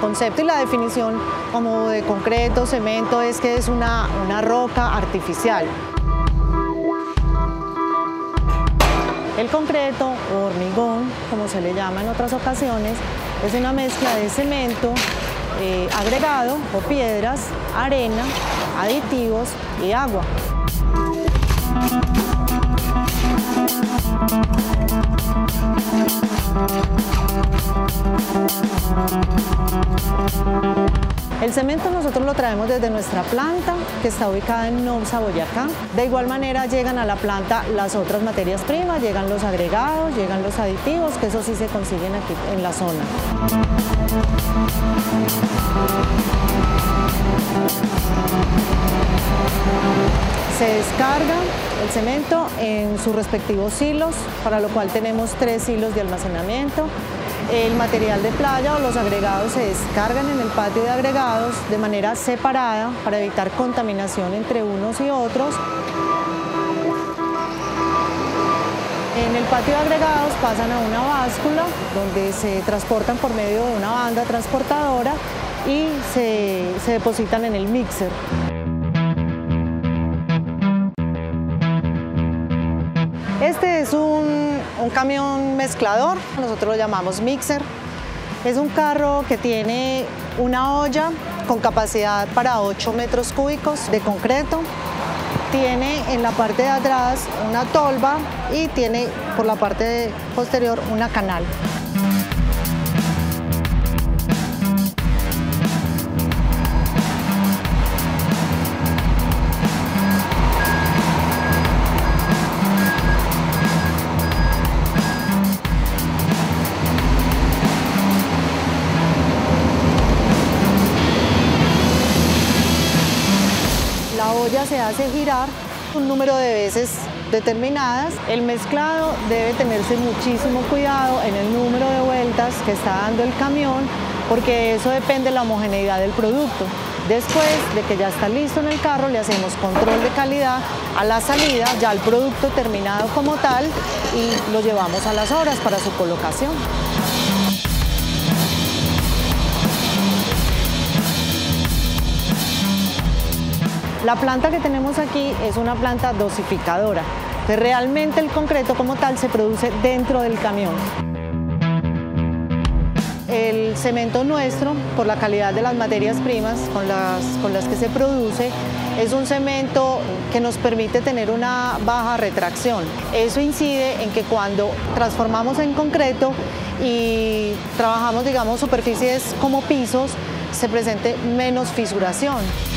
concepto y la definición como de concreto, cemento, es que es una roca artificial. El concreto o hormigón, como se le llama en otras ocasiones, es una mezcla de cemento agregado o piedras, arena, aditivos y agua. El cemento nosotros lo traemos desde nuestra planta, que está ubicada en Nobsa, Boyacá. De igual manera llegan a la planta las otras materias primas, llegan los agregados, llegan los aditivos, que eso sí se consiguen aquí en la zona. Se descarga el cemento en sus respectivos silos, para lo cual tenemos 3 silos de almacenamiento. El material de playa o los agregados se descargan en el patio de agregados de manera separada para evitar contaminación entre unos y otros. En el patio de agregados pasan a una báscula donde se transportan por medio de una banda transportadora y se depositan en el mixer. Este es un camión mezclador, nosotros lo llamamos mixer. Es un carro que tiene una olla con capacidad para 8 metros cúbicos de concreto. Tiene en la parte de atrás una tolva y tiene por la parte posterior una canal. La olla se hace girar un número de veces determinadas. El mezclado debe tenerse muchísimo cuidado en el número de vueltas que está dando el camión, porque eso depende de la homogeneidad del producto. Después de que ya está listo en el carro, le hacemos control de calidad a la salida, ya el producto terminado como tal, y lo llevamos a las obras para su colocación. La planta que tenemos aquí es una planta dosificadora, que realmente el concreto como tal se produce dentro del camión. El cemento nuestro, por la calidad de las materias primas con las que se produce, es un cemento que nos permite tener una baja retracción. Eso incide en que cuando transformamos en concreto y trabajamos, digamos, superficies como pisos, se presente menos fisuración.